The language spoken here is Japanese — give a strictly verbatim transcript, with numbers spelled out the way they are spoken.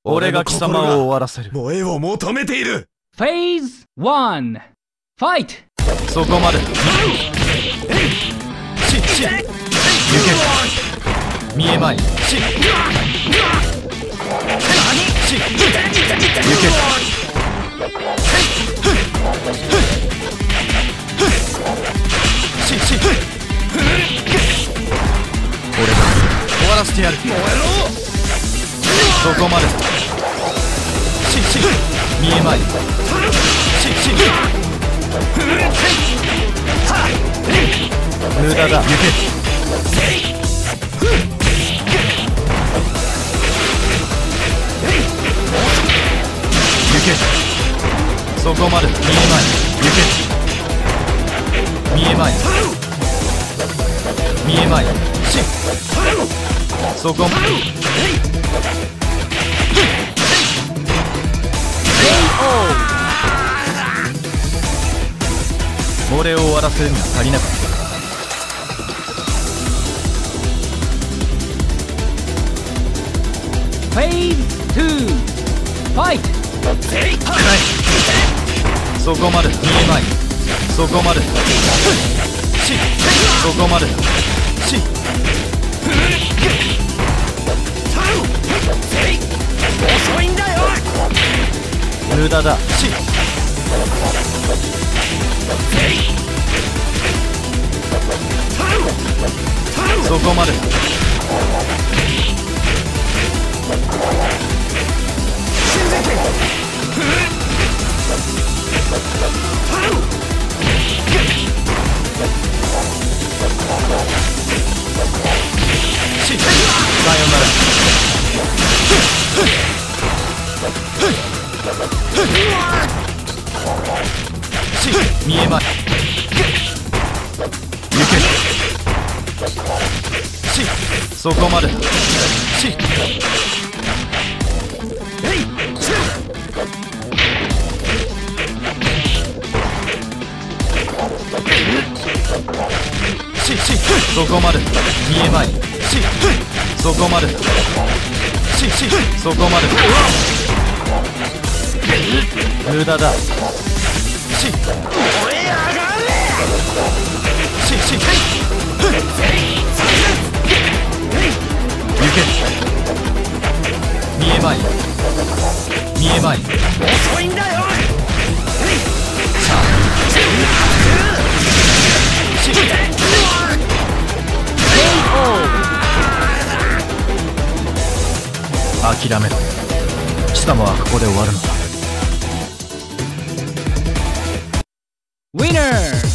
俺が貴様を終わらせる。 萌えを求めている。 フェーズワン、ファイト。 そこまで。し、し、行け。見えまい。し、し、行け。し、し、俺が終わらせてやる。そこまで。し、し、見えまい。し、し、無駄だ。行け。行け。そこまで。見えまい。行け。見えまい。見えまい。し、そこまで。俺を終わらせるには足りなかった。 フェーズツー、ファイト。 そこまで。見えまい。そこまで。し、そこまで。し、 遅いんだよ。 無駄だ。し、そこまで。し、さよなら。し、見えまい。行け。し、そこまで。し、し、し、そこまで。見えまい。し、そこまで。し、し、そこまで。無駄だ。し、し、し、行け。見えまい。見えまい。 遅いんだよ。諦めろ。貴様はここで終わるのだ。 ウィナー。